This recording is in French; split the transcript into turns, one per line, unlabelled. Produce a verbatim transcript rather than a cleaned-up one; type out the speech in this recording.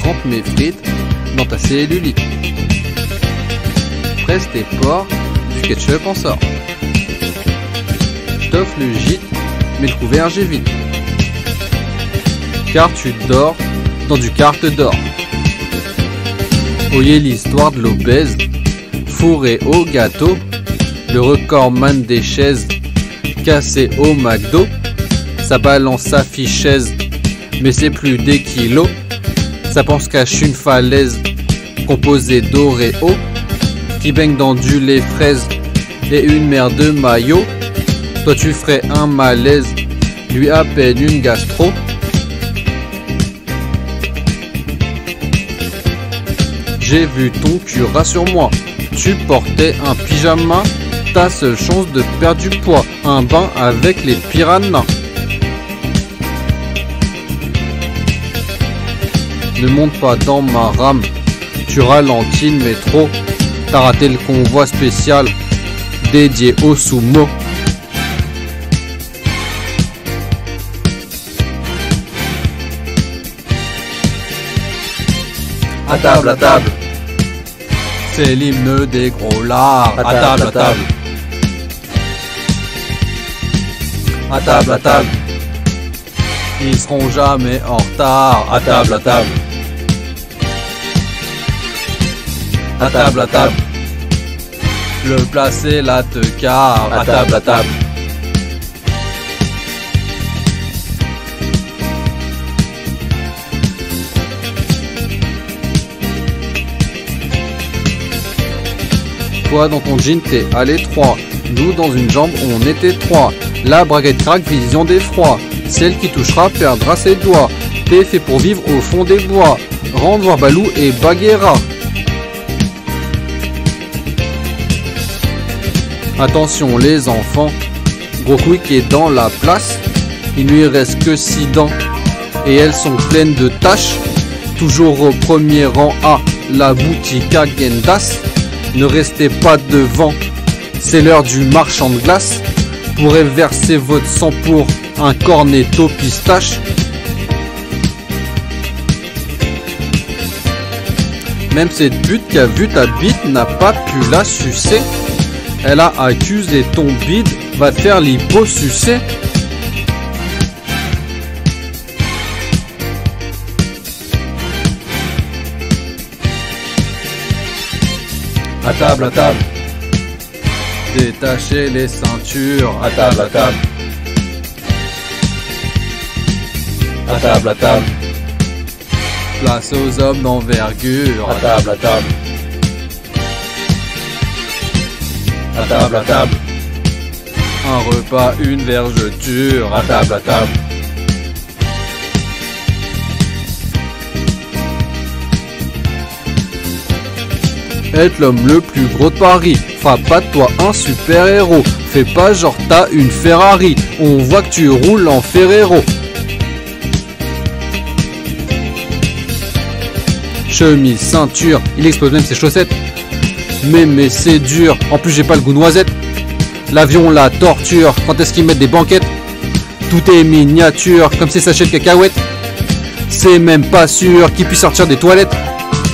trempe mes frites dans ta cellulite. Presse tes porcs, du ketchup en sort. J't'offre le gîte, mais le couvert j'évite. Car tu dors dans du carte d'or. Oyez l'histoire de l'obèse, fourré au gâteau, le recordman des chaises, cassé au McDo. Ça balance sa fichaise, mais c'est plus des kilos. Ça pense cache une falaise composée d'Oreo qui baigne dans du lait fraise et une mer de maillot. Toi tu ferais un malaise, lui à peine une gastro. J'ai vu ton cul, rassure-moi, tu portais un pyjama. Ta seule chance de perdre du poids, un bain avec les piranhas. Ne monte pas dans ma rame, tu ralentis le métro. T'as raté le convoi spécial dédié au sumo.
À table, à table,
c'est l'hymne des gros lards.
à table, à table, à table, à table,
Ils seront jamais en retard.
à table, à table, à table, à table,
Le placer la te car.
à table, à table,
Toi dans ton jean t'es à l'étroit. Nous dans une jambe on était trois. La braguette craque, vision d'effroi. Celle qui touchera perdra ses doigts. T'es fait pour vivre au fond des bois. Rendre voir Balou et Bagheera. Attention les enfants, gros quick est dans la place. Il lui reste que six dents et elles sont pleines de taches. Toujours au premier rang à la boutique à Gendas. Ne restez pas devant, c'est l'heure du marchand de glace. Pourrez verser votre sang pour un cornetto pistache. Même cette pute qui a vu ta bite n'a pas pu la sucer. Elle a accusé ton bide, va te faire l'hyposucer.
à table, à table,
Détachez les ceintures.
à table, à table, à table, à table,
Place aux hommes d'envergure.
à table, à table, à table, à table,
Un repas, une vergeture.
à table, à table,
Être l'homme le plus gros de Paris, fera pas de toi un super héros. Fais pas genre t'as une Ferrari, on voit que tu roules en Ferrero. Chemise, ceinture, il explose même ses chaussettes. Mais mais c'est dur, en plus j'ai pas le goût noisette. L'avion la torture, quand est-ce qu'ils mettent des banquettes? Tout est miniature, comme ces sachets de cacahuètes. C'est même pas sûr qu'il puisse sortir des toilettes.